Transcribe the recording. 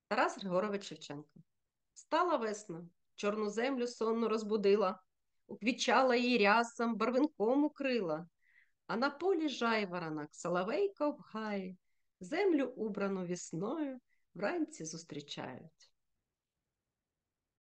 Тарас Григорович Шевченко. Стала весна, чорну землю сонну розбудила, уквічала її рясом, барвинком укрила, а на полі жайворонок, соловейко в гаї, землю убрану весною вранці зустрічають.